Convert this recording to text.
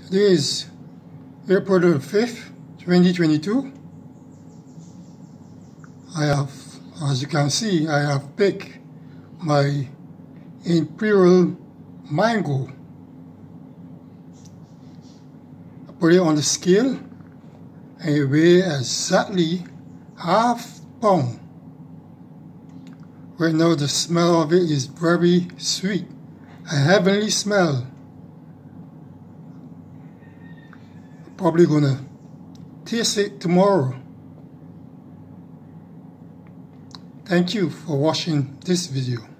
Today is April the 5th, 2022. As you can see, I have picked my Imperial mango. I put it on the scale and it weighs exactly half pound. Right now the smell of it is very sweet, a heavenly smell. Probably gonna taste it tomorrow. Thank you for watching this video.